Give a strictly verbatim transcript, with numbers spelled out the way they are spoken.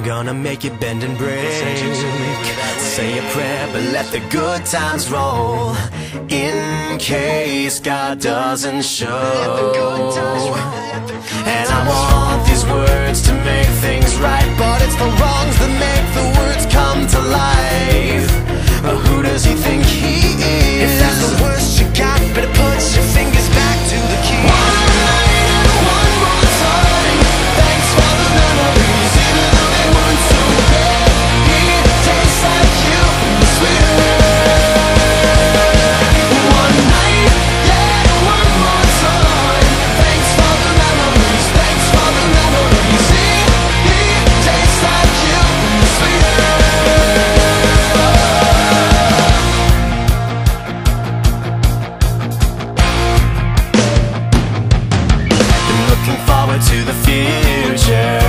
gonna make it bend and break. Say a prayer, but let the good times roll, in case God doesn't show. And I want these words to make things right, but it's the wrongs that make the words come to life. But who does he think he is? If that's the worst you got, better put your fingers back to the key. One night and one more time, thanks for the memories, even though they weren't so bad. It tastes like you from the sweet. One night, yeah, one more time, thanks for the memories, thanks for the memories. It, it tastes like you from the sweet. Looking forward to the future.